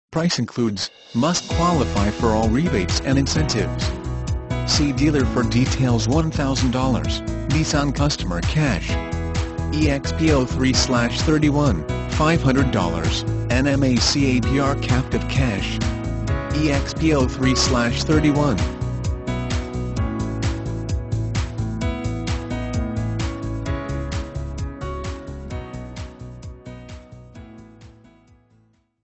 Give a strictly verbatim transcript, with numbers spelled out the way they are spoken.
Price includes, must qualify for all rebates and incentives. See dealer for details. one thousand dollars, Nissan Customer Cash. E X P zero three thirty-one, five hundred dollars, N M A C A P R Captive Cash. E X P zero three thirty-one,